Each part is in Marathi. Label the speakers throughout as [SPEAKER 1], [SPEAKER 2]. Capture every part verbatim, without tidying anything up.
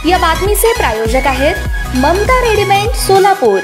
[SPEAKER 1] या बातमीचे प्रायोजक आहेत ममता रेडीमेड सोलापूर।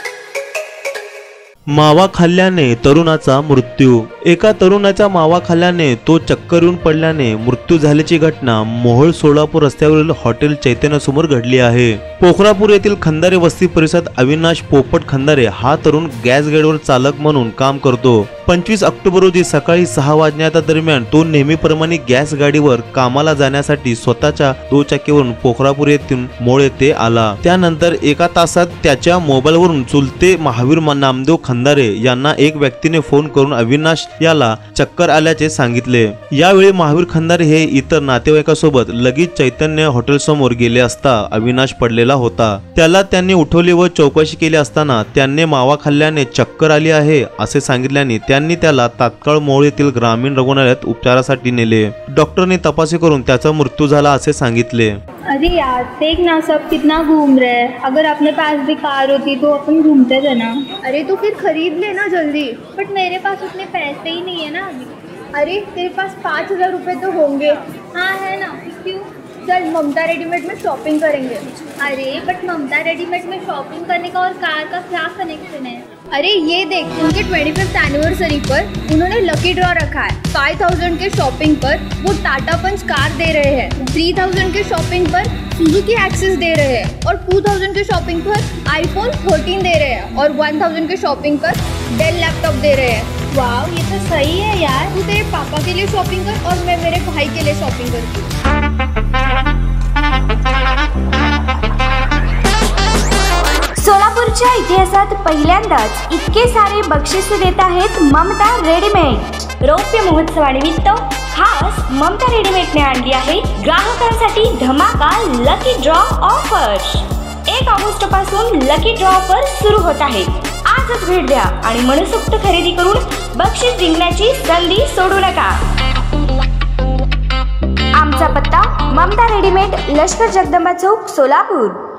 [SPEAKER 2] मावा खाल्ल्याने तरुणाचा मृत्यू। एका तरुणाचा मावा खाल्ल्याने तो चक्कर येऊन पडल्याने मृत्यू झाल्याची घटना मोहोळ सोलापूर रस्त्यावरील हॉटेल चैतन्य समोर घडली आहे। पोखरापूर येथील खंदारे वस्ती परिसरात अविनाश पोपट खंदारे हा तरुण गॅस गाडीवर चालक म्हणून काम करतो। पंचवीस ऑक्टोबर रोजी सकाळी सहा वाजण्याच्या दरम्यान तो नेहमीप्रमाणे गॅस गाडीवर कामाला जाण्यासाठी स्वतःच्या दुचाकीवरून पोखरापूर येथून मोळ येथे आला। त्यानंतर एका तासात त्याच्या मोबाईलवरून चुलते महावीर नामदेव खंदारे यांना एक व्यक्तीने फोन करून अविनाश याला चक्कर आल्याचे सांगितले। यावेळी महावीर खंदारे हे इतर नातेवाईकांसोबत लगेच चैतन्य हॉटेल समोर गेले असता अविनाश पडलेला होता। त्याला त्यांनी उठवले व चौकशी केली असताना त्यांनी मावा खाल्ल्याने चक्कर आली आहे असे सांगितल्याने त्यांनी त्याला तात्काळ मोहोळ येथील ग्रामीण रुग्णालयात उपचारासाठी नेले। डॉक्टरने तपासणी करून त्याचा मृत्यू झाला असे सांगितले।
[SPEAKER 3] अरे यार देख ना सब कितना घूम रहे हैं, अगर अपने पास भी कार होती तो अपन घूमते थे ना।
[SPEAKER 4] अरे तो फिर खरीद ले ना जल्दी।
[SPEAKER 3] बट मेरे पास उतने पैसे ही नहीं है ना अभी।
[SPEAKER 4] अरे तेरे पास पाँच हजार रुपये तो होंगे।
[SPEAKER 3] हाँ है ना, क्यों?
[SPEAKER 4] चल ममता रेडीमेड में शॉपिंग करेंगे।
[SPEAKER 3] अरे बट ममता रेडीमेड में शॉपिंग करने का और कार का क्या कनेक्शन है?
[SPEAKER 4] अरे ये देख, उनके ट्वेंटी फिफ्थ एनिवर्सरी पर उन्होंने लकी ड्रॉ रखा है। फाइव थाउजेंड के शॉपिंग पर वो टाटा पंच कार दे रहे हैं, थ्री थाउजेंड के शॉपिंग पर सुजुकी एक्सेस दे रहे हैं और टू थाउजेंड के शॉपिंग पर आईफोन थर्टीन दे रहे हैं और वन थाउजेंड के शॉपिंग पर डेल लैपटॉप दे रहे हैं।
[SPEAKER 3] वाह ये तो सही है यार।
[SPEAKER 4] तू तेरे पापा के लिए शॉपिंग कर और मैं मेरे भाई के लिए शॉपिंग करती हूँ।
[SPEAKER 1] सोलापूरच्या इतिहासात पहिल्यांदाच इतके सारे बक्षीस देत आहेत ममता रेडीमेड। रौप्य महोत्सवानिमित्त खास ममता रेडीमेडने आणली आहे ग्राहकांसाठी धमाका लकी ड्रॉ ऑफर। एक ऑगस्ट पासून लकी ड्रॉ ऑफर सुरू होत आहे। आजच भेट द्या आणि मनसोक्त खरेदी करून बक्षीस जिंकण्याची संधी सोडू नका। आमचा पत्ता ममता रेडीमेड, लष्कर जगदंबा चौक, सोलापूर।